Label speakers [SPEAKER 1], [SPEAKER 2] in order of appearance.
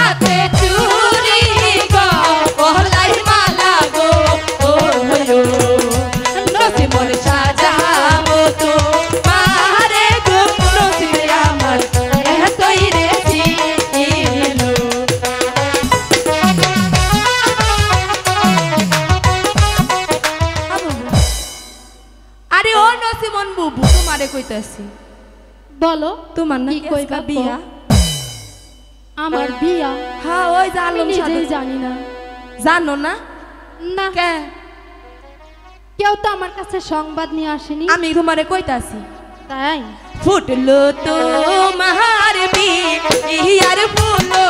[SPEAKER 1] হাতে চুরি গো গলায় মালা গো ও নসিব মন সাজাবো তো মারে গো নসিব আমার এতই রে ছিল। আরে ও নসিমন বুবু তোমারে কইতাছি
[SPEAKER 2] বলো
[SPEAKER 1] তোমার না
[SPEAKER 2] কইবা
[SPEAKER 1] বিয়া?
[SPEAKER 2] আমার বিয়া?
[SPEAKER 1] হ্যাঁ ওই যে আলম
[SPEAKER 2] নিজেই জানি না।
[SPEAKER 1] জানো না?
[SPEAKER 2] না
[SPEAKER 1] কে?
[SPEAKER 2] কেউ তো আমার কাছে সংবাদ নিয়ে আসেনি।
[SPEAKER 1] আমি তোমারে কইতাছি
[SPEAKER 2] তাই
[SPEAKER 1] ফুটলো তোমার বিয়ার ফুলো